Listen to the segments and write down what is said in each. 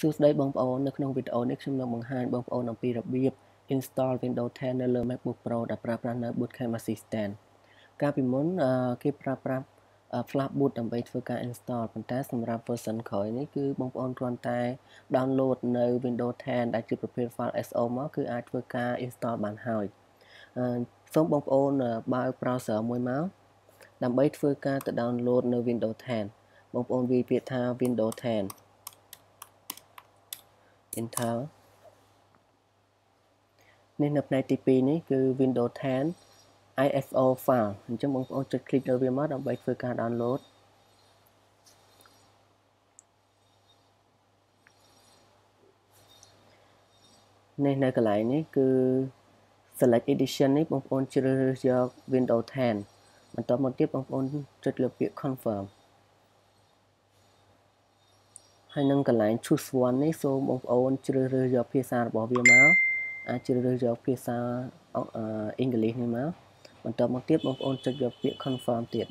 សួស្តីបងប្អូននៅក្នុងវីដេអូនេះខ្ញុំនឹងបង្ហាញបងប្អូនអំពីរបៀប install Windows 10 នៅលើ MacBook Pro ដែលប្រើប្រាស់នៅ Bootcamp Assistant កាលពីមុនគេប្រើប្រាស់ Flash Boot ដើម្បីធ្វើការ install ប៉ុន្តែសម្រាប់ version ក្រោយនេះគឺបងប្អូនគ្រាន់តែ download នៅ Windows 10 ដែលជាប្រភេទ file SO មកគឺអាចធ្វើការ install បានហើយសូមបងប្អូនបើក browser មួយមកដើម្បីធ្វើការទៅ download នៅ Windows 10 បងប្អូនវាយពាក្យថា Windows 10 Enter នេះនៅផ្នែកទី2នេះគឺ Windows 10 ISO file អញ្ចឹងបងប្អូនចុច click លើវាមកដើម្បីធ្វើការ download នេះនៅកន្លែងនេះគឺ select edition នេះបងប្អូនជ្រើសរើសយក Windows 10 បន្តមកទៀតបងប្អូនចុចលើពាក្យ confirm ហើយនឹងកន្លែង choose one នេះសូមបងប្អូនជ្រើសរើសយកភាសារបស់វាមកអាចជ្រើសរើសយកភាសាអង់គ្លេសនេះមកបន្តមកទៀតបងប្អូនចុចយកពាក្យ confirm ទៀត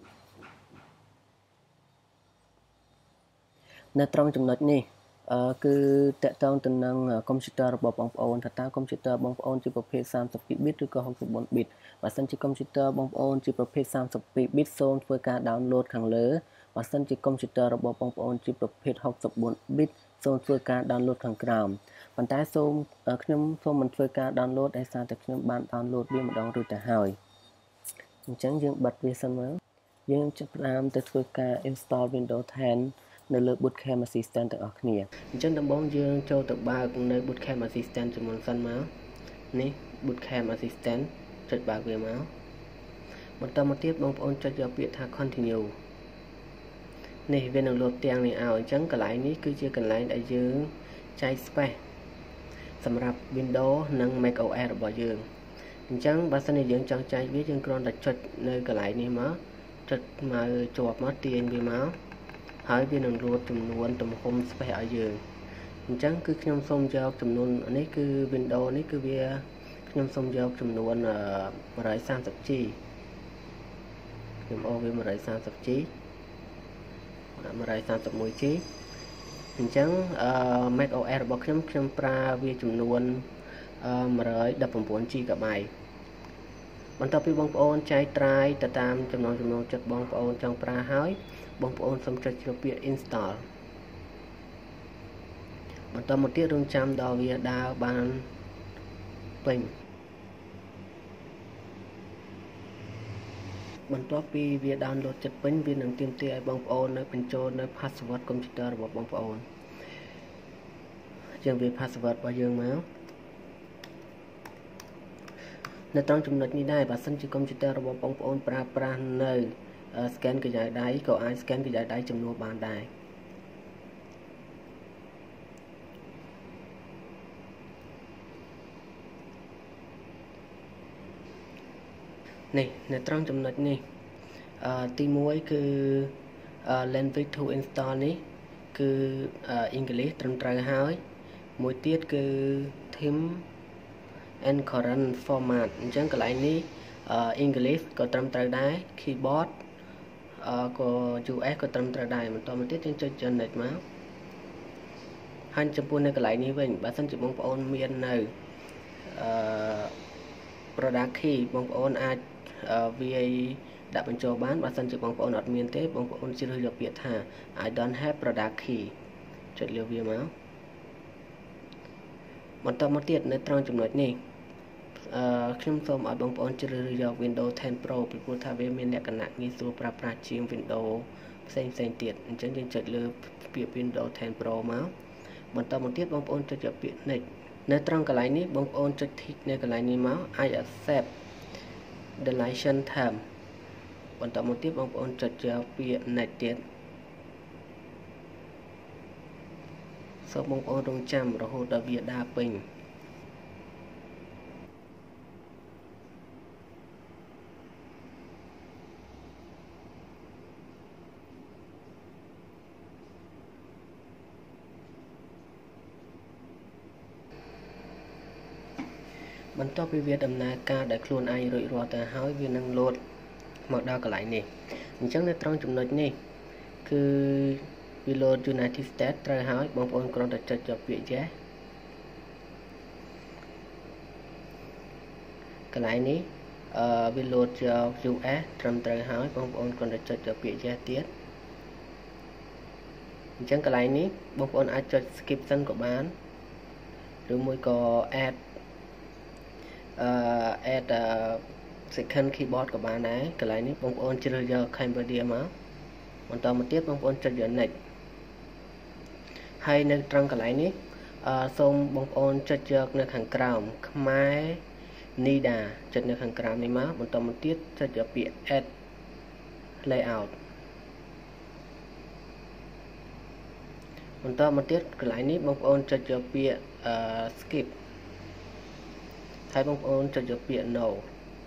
នៅត្រង់ចំណុចនេះគឺតកតងទៅនឹងកុំព្យូទ័ររបស់បងប្អូនថាតើកុំព្យូទ័របងប្អូនជាប្រភេទ 32 bit ឬក៏ 64 bit បើសិនជាកុំព្យូទ័របងប្អូនជាប្រភេទ 32 bit សូមធ្វើការ download ខាងលើបើសិនជាកុំព្យូទ័ររបស់បងប្អូនជាប្រភេទ 64 bit សូមធ្វើការ download ខាងក្រោមប៉ុន្តែខ្ញុំសូមមិនធ្វើការ download ដោយសារតែខ្ញុំបាន download វាម្ដងរួចទៅហើយអញ្ចឹងយើងបិទវាសិនមកយើងចាប់ផ្ដើមទៅធ្វើការ install Windows 10 នៅលើ Bootcamp Assistant ទាំងអស់គ្នាអញ្ចឹងដំបូងយើងចូលទៅបើកនៅ Bootcamp Assistant ជាមុនសិនមកនេះ Bootcamp Assistant ចុចបើកវាមកបន្តមកទៀតបងប្អូនចុចយកពាក្យថា continue នេះវានឹងលោតទាំងនេះឲ្យអញ្ចឹងកន្លែងនេះគឺជាកន្លែងដែលយើងចែក space សម្រាប់ Windows និង macOS របស់យើងអញ្ចឹងបើសិនជាយើងចង់ចែកវាយើងគ្រាន់តែចុចនៅកន្លែងនេះមកចុចមកជាប់មកទាញវាមកហើយវានឹងលោតចំនួនទំហំ space ឲ្យយើងអញ្ចឹងគឺខ្ញុំសូមយកចំនួននេះគឺ Windows នេះគឺវាខ្ញុំសូមយកចំនួន 130G ខ្ញុំអូសវា 130G 131G អញ្ចឹងmacOS របស់ខ្ញុំប្រើវាចំនួន119 GB បន្ទាប់ពីបងប្អូនចែកត្រាយទៅតាមចំណូលចិត្តបងប្អូនចង់ប្រើហើយបងប្អូនសូមចុចលើពាក្យ install បន្តមកទៀតរងចាំដល់វាដើរបានពេញបន្ទាប់ពីវា download ចិត្តពេញវានឹងទាមទារឲ្យបងប្អូននៅបញ្ចូលនៅ password កុំព្យូទ័ររបស់បងប្អូនយើងវា password របស់យើងមកនៅត្រង់ចំណុចនេះដែរបើសិនជាកុំព្យូទ័ររបស់បងប្អូនប្រើប្រាស់នៅ scan ក្រយៅដៃក៏អាច scan ក្រយៅដៃចំនួនបានដែរនេះនៅត្រង់ចំណុចនេះទី1គឺ language to install នេះគឺអង់គ្លេសត្រឹមត្រូវហើយមួយទៀតគឺ theme and current format អញ្ចឹងកន្លែងនេះអង់គ្លេសក៏ត្រឹមត្រូវដែរ keyboard ក៏ US ក៏ត្រឹមត្រូវដែរបន្តមកទៀតយើងចុច generate មកហើយចំពោះនៅកន្លែងនេះវិញបើសិនជាបងប្អូនមាននៅproduct key បងប្អូនអាចវាយដាក់បញ្ចូលបានបើសិនជាបងប្អូនអត់មានទេបងប្អូនជ្រើសយកពាក្យថា I don't have product key ចុចលើវាមកបន្តមកទៀតនៅត្រង់ចំណុចនេះខ្ញុំសូមឲ្យបងប្អូនជ្រើសរើសយក Windows 10 Pro ពីព្រោះថាវាមានលក្ខណៈងាយស្រួលប្រើប្រាស់ជាង Windows ផ្សេងទៀតអញ្ចឹងយើងចុចលើពាក្យ Windows 10 Pro មកបន្តមកទៀតបងប្អូនចុចយកពាក្យ next នៅត្រង់កន្លែងនេះបងប្អូនចុច tick នៅកន្លែងនេះមក I accept the license term បន្តមកទៀតបងប្អូនចុចយកពាក្យ next ទៀតសូមបងប្អូនរងចាំរហូតដល់វាដើរពេញបន្ទាប់ពីវាដំណើរការដែលខ្លួនឯងរួចរាល់ទៅហើយវានឹងលោតមកដល់កន្លែងនេះអញ្ចឹងនៅត្រង់ចំណុចនេះគឺវា load United States ត្រូវហើយបងប្អូនគ្រាន់តែចុចយកពាក្យ yes កន្លែងនេះវា load យក US ត្រឹមត្រូវហើយបងប្អូនគ្រាន់តែចុចយកពាក្យ yes ទៀតអញ្ចឹងកន្លែងនេះបងប្អូនអាចចុច skip សិនក៏បានឬមួយក៏ add second keyboard ក៏បានដែរកន្លែងនេះបងប្អូនជ្រើសយក Cambodia មកបន្តមកទៀតបងប្អូនចុចយក next ហើយនៅត្រង់កន្លែងនេះសូមបងប្អូនចុចយកនៅខាងក្រោមខ្មែរ NIDA ចុចនៅខាងក្រោមនេះមកបន្តមកទៀតចុចយកពាក្យ add layout បន្តមកទៀតកន្លែងនេះបងប្អូនចុចយកពាក្យskip ហើយបងប្អូនចុចយកពាក្យ no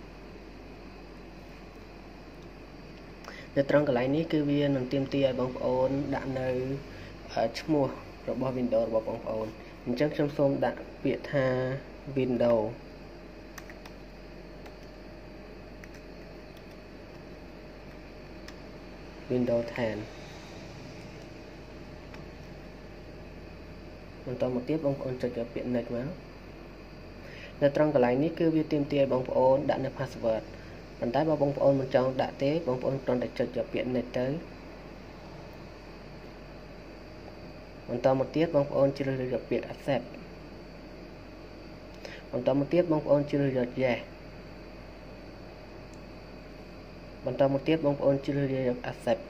នៅត្រង់កន្លែងនេះគឺវានឹងទាមទារឲ្យបងប្អូនដាក់នៅឈ្មោះរបស់ Windows របស់បងប្អូនអញ្ចឹងខ្ញុំសូមដាក់ពាក្យថា Windows 10 បន្តមកទៀតបងប្អូនចុចយកពាក្យ next មកនៅត្រង់កន្លែងនេះគឺវាទាមទារឲ្យបងប្អូនដាក់នៅ password ប៉ុន្តែបើបងប្អូនមិនចង់ដាក់ទេបងប្អូនគ្រាន់តែចុចយកពាក្យ next ទៅបន្តមកទៀតបងប្អូនជ្រើសរើសយកពាក្យ accept បន្តមកទៀតបងប្អូនជ្រើសយក yes បន្តមកទៀតបងប្អូនជ្រើសរើសយក accept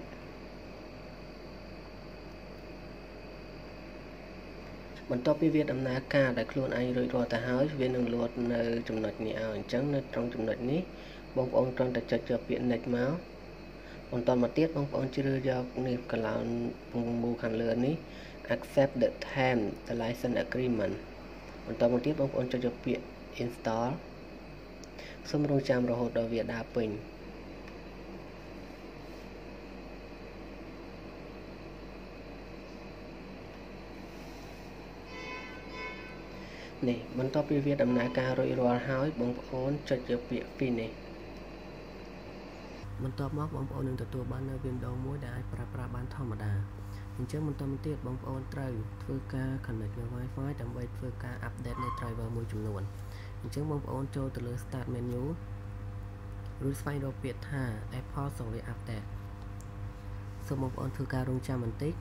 បន្ទាប់ពីវាដំណើរការដែលខ្លួនឯងរួចរាល់ទៅហើយវានឹងលោតនៅចំណុចនេះឲ្យអញ្ចឹងនៅត្រង់ចំណុចនេះបងប្អូនគ្រាន់តែចុចយកពាក្យ next មកបន្តមកទៀតបងប្អូនជ្រើសយកនេះកន្លោនពងមូខាងលើនេះ accept the term the license agreement បន្តមកទៀតបងប្អូនចុចយកពាក្យ install សូមរងចាំរហូតដល់វាដើរពេញនេះបន្ទាប់ពីវាដំណើរការរួចរាល់ហើយបងប្អូនចុចយកពាក្យ finish បន្ទាប់មកបងប្អូននឹងទទួលបាននៅ Windows មួយដែលអាចប្រើប្រាស់បានធម្មតាអញ្ចឹងបន្តមកទៀតបងប្អូនត្រូវធ្វើការ connect នៅ Wi-Fi ដើម្បីធ្វើការ update នៅ driver មួយចំនួនអញ្ចឹងបងប្អូនចូលទៅលើ start menu រួចស្វែងរកពាក្យថា Apple Software Update សូមបងប្អូនធ្វើការរងចាំបន្តិច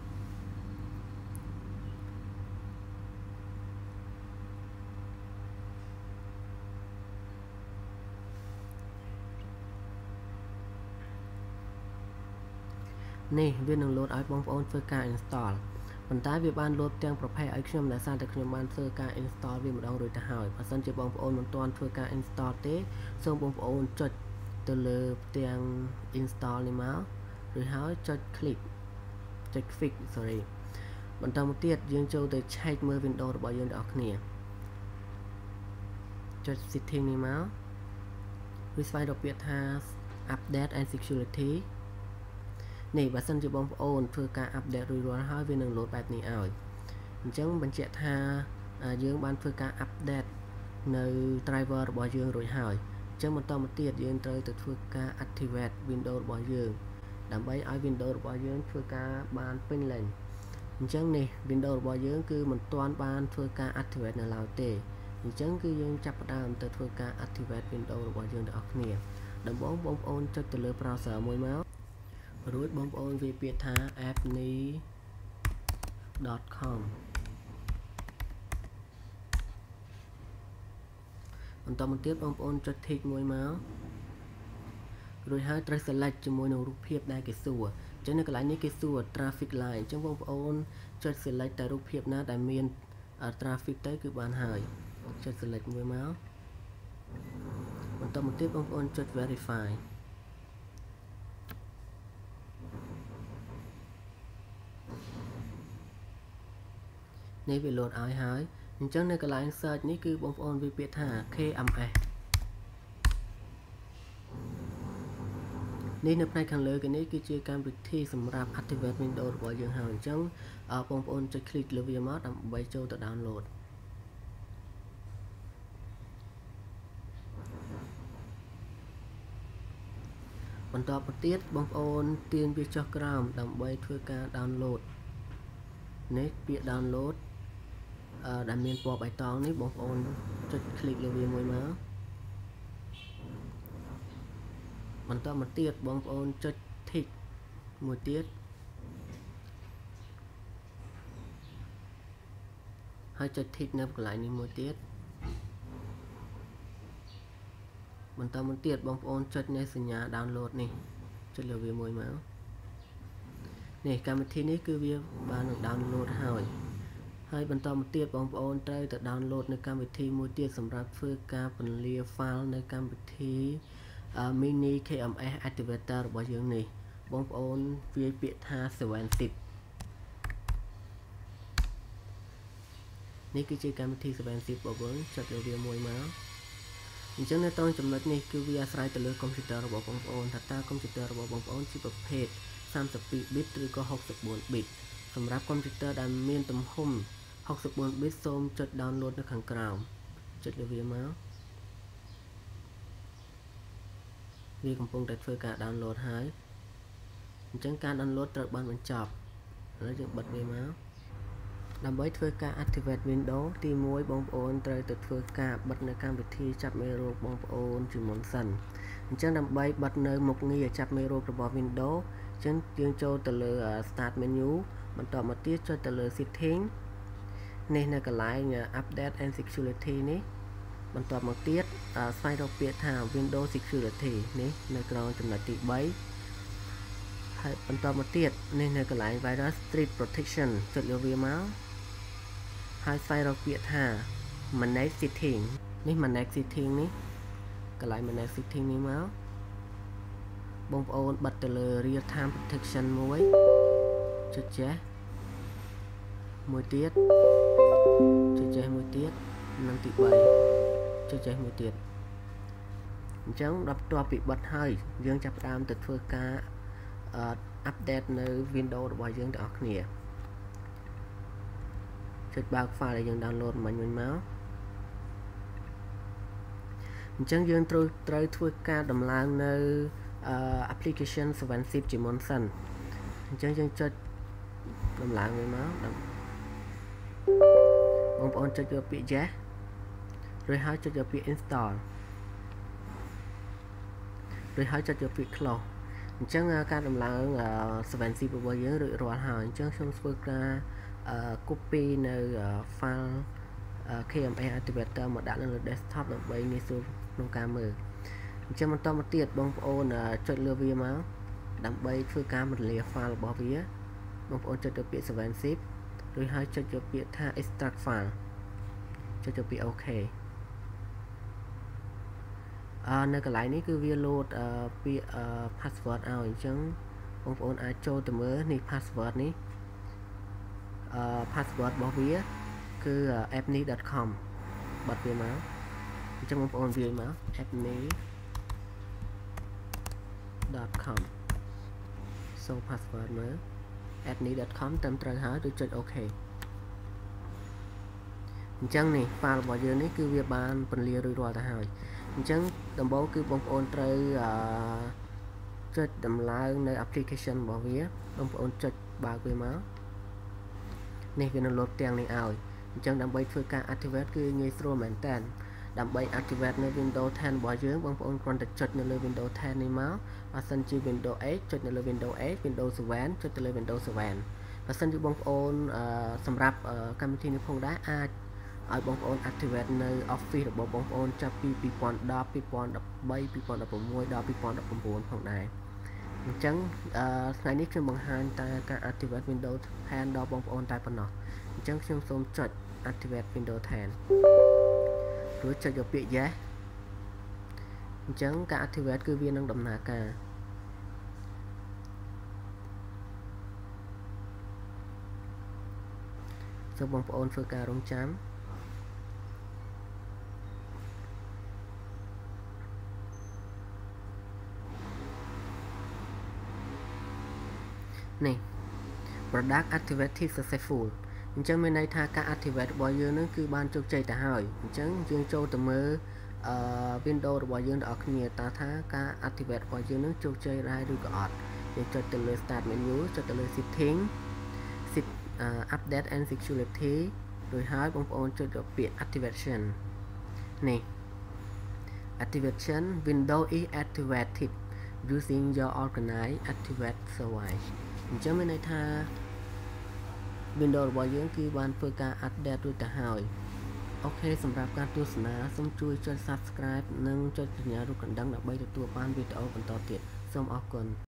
នេះវានឹងលោតឲ្យបងប្អូនធ្វើការ install ប៉ុន្តែវាបានលោតទាំងប្រភេទឲ្យខ្ញុំដោយសារតែខ្ញុំបានធ្វើការ install វាម្ដងរួចទៅហើយបើសិនជាបងប្អូនមិនទាន់ធ្វើការ install ទេសូមបងប្អូនចុចទៅលើផ្ទាំង install នេះមករួចហើយចុច fix បន្តមកទៀតយើងចូលទៅឆែកមើល Windows របស់យើងទាំងអស់គ្នាចុច setting នេះមកវាស្វែងរកពាក្យថា update and security នេះបើសិនជាបងប្អូនធ្វើការ update រួចរាល់ហើយវានឹងលោតបែបនេះឲ្យអញ្ចឹងបញ្ជាក់ថាយើងបានធ្វើការ update នៅ driver របស់យើងរួចហើយអញ្ចឹងបន្តមកទៀតយើងត្រូវទៅធ្វើការ activate Windows របស់យើងដើម្បីឲ្យ Windows របស់យើងធ្វើការបានពេញលេញអញ្ចឹងនេះ Windows របស់យើងគឺមិនទាន់បានធ្វើការ activate នៅឡើយទេអញ្ចឹងគឺយើងចាប់ផ្ដើមទៅធ្វើការ activate Windows របស់យើងទាំងអស់គ្នាដំបូងបងប្អូនចុចទៅលើ browser មួយមករួចបងប្អូនវាយពាក្យថា appni.com បន្តមកទៀតបងប្អូនចុច tick មួយមករួចហើយត្រូវ select ជាមួយនឹងរូបភាពដែលគេសួរអញ្ចឹងនៅកន្លែងនេះគេសួរ traffic line អញ្ចឹងបងប្អូនចុច select តែរូបភាពណាដែលមាន traffic ទៅគឺបានហើយចុច select មួយមកបន្តមកទៀតបងប្អូនចុច verifyនេះវាលោតឲ្យហើយអញ្ចឹងនៅកន្លែង search នេះគឺបងប្អូនវាពាក្យថា KMS នេះនៅផ្នែកខាងលើគេនេះគឺជាកម្មវិធីសម្រាប់ activate Windows របស់យើងហើយអញ្ចឹងបងប្អូនចុច click លើវាមកដើម្បីចូលទៅ download បបន្តមកទៀតបងប្អូនទាញវាចុះក្រោមដើម្បីធ្វើការ download នេះពាក្យ download ដែលមានពណ៌បៃតងនេះបងប្អូនចុច click លើវាមួយមកបន្តមកទៀតបងប្អូនចុច tick មួយទៀតហើយចុច tick នៅកន្លែងនេះមួយទៀតបន្តមកទៀតបងប្អូនចុចនៅសញ្ញា download នេះចុចលើវាមួយមកនេះកម្មវិធីនេះគឺវាបាននឹង download ហើយបន្តមកទៀតបងប្អូនត្រូវទៅ download នៅកម្មវិធីមួយទៀតសម្រាប់ធ្វើការពន្លា file នៅកម្មវិធី mini KMS activator របស់យើងនេះបងប្អូនវាយពាក្យថា 7zip នេះគឺជាកម្មវិធី 7zip បងប្អូនចុចលើវាមួយមកអញ្ចឹងនៅត្រង់ចំណុចនេះគឺវាអាស្រ័យទៅលើកុំព្យូទ័ររបស់បងប្អូនថាតើកុំព្យូទ័ររបស់បងប្អូនជាប្រភេទ 32 bit ឬក៏64 bit សម្រាប់កុំព្យូទ័រដែលមានទំហំ64 bit សូមចុច download នៅខាងក្រោមចុចលើវាមកវាកំពុងតែធ្វើការ download ហើយអញ្ចឹងការ download ត្រូវបានបញ្ចប់ឥឡូវយើងបិទវាមកដើម្បីធ្វើការ activate Windows ទី1បងប្អូនត្រូវទៅធ្វើការបិទនៅកម្មវិធីចាប់មេរោគបងប្អូនជាមុនសិនអញ្ចឹងដើម្បីបិទនៅមុខងារចាប់មេរោគរបស់ Windows អញ្ចឹងយើងចូលទៅលើ Start Menu បន្តមកទៀតចុចទៅលើ Setting នេះនៅកន្លែង Update and Security នេះបន្តមកទៀតស្វែងរកពាក្យថា Windows Security នេះនៅក្រោមចំណុចទី3ហើយបន្តមកទៀតនេះនៅកន្លែង Virus Threat Protection ចុចលើវាមកហើយស្វែងរកពាក្យថា Manage Setting នេះ Manage Setting នេះកន្លែង Manage Setting នេះមកបងប្អូនបិទទៅលើ Real Time Protection មួយចុចចេះមួយទៀតចុចចេះមួយទៀតនិងទី3ចុចចេះមួយទៀតអញ្ចឹងដល់បន្ទាប់ពីបិទហើយយើងចាប់ផ្ដើមទៅធ្វើការ update នៅ Windows របស់យើងទាំងអស់គ្នាចុចបើក file ដែលយើង download មិញមកអញ្ចឹងយើងត្រូវធ្វើការដំឡើងនៅ application 7zip ជាមុនសិនអញ្ចឹងយើងចុចដំឡើងវាមកបងប្អូនចុចយកពាក្យ yes រួចហើយចុចយកពាក្យ install រួចហើយចុចយកពាក្យ close អញ្ចឹងការដំឡើង 7zip របស់យើងរួចរាល់ហើយអញ្ចឹងខ្ញុំធ្វើការcopy នៅ file KMS activator មកដាក់នៅលើ desktop ដើម្បីងាយស្រួលក្នុងការមើលអញ្ចឹងបន្តមកទៀតបងប្អូនចុចលើវាមកដើម្បីធ្វើការពន្លា file របស់វាបងប្អូនចុចទៅពាក្យ 7zip រួចហើយចុចយកពាក្យថា extract file ចុចយកពាក្យ OK នៅកន្លែងនេះគឺវា load ពាក្យ password ឲ្យអញ្ចឹងបងប្អូនអាចចូលទៅមើលនេះ password នេះpassword របស់វាគឺ appni.com បិទវាមកអញ្ចឹងបងប្អូនវាយមក appni.com សូម password មើល appni.com ត្រឹមត្រូវហើយឬចុច OK អញ្ចឹងនេះ file របស់យើងនេះគឺវាបានពន្លារួចរាល់ទៅហើយអញ្ចឹងដំបូងគឺបងប្អូនត្រូវចុចដំឡើងនៅ application របស់វាបងប្អូនចុចបើកវាមកនេះវានឹង load ទាំងនេះឲ្យអញ្ចឹងដើម្បីធ្វើការ activate គឺងាយស្រួលមែនតើដើម្បី activate នៅ Windows 10 របស់យើងបងប្អូនគ្រាន់តែចុចនៅលើ Windows 10 នេះមកបើសិនជា Windows 8ចុចនៅលើ Windows 8 Windows 7ចុចទៅលើ Windows 7បើសិនជាបងប្អូនសម្រាប់កម្មវិធីនេះផងដែរអាចឲ្យបងប្អូន activate នៅ Office របស់បងប្អូនចាប់ពី2010 2013 2016ដល់2019ផងដែរអញ្ចឹងថ្ងៃនេះខ្ញុំបង្ហាញតែការ activate Windows 10 ដល់បងប្អូនតែប៉ុណ្ណោះអញ្ចឹងខ្ញុំសូមចុច activate Windows 10 រួចចុចយកពាក្យ yes អញ្ចឹងការ activate គឺវានឹងដំណើរការសូមបងប្អូនធ្វើការរងចាំនេះ product activated successful អញ្ចឹងមានន័យថាការ activate របស់យើងនឹងគឺបានជោគជ័យទៅហើយអញ្ចឹងយើងចូលទៅមើល Windows របស់យើងដល់គ្នាតើថាការ activate របស់យើងនឹងជោគជ័យដែរឬក៏អត់យើងចុចទៅលើ start menu ចុចទៅលើ setting update and security រួចហើយបងប្អូនចុចទៅពាក្យ activation នេះ activation Windows is activated using your organized activate service អញ្ចឹងមានន័យថា Windows របស់យើងគឺបានធ្វើការ update រួចទៅហើយអូខេសម្រាប់ការទស្សនាសូមជួយចុច Subscribe និងចុចសញ្ញារូបកណ្ដឹងដើម្បីទទួលបានវីដេអូបន្តទៀតសូមអរគុណ